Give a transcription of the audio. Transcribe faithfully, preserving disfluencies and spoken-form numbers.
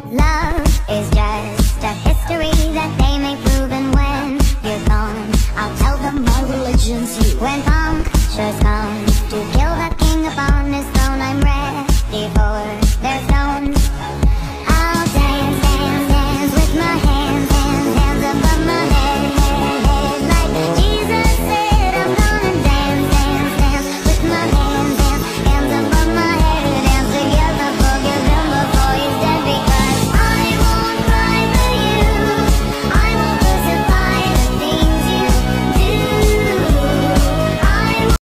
Love is just a history that they may prove, and when you're gone, I'll tell them my religion's you. When punctures come to kill the king upon his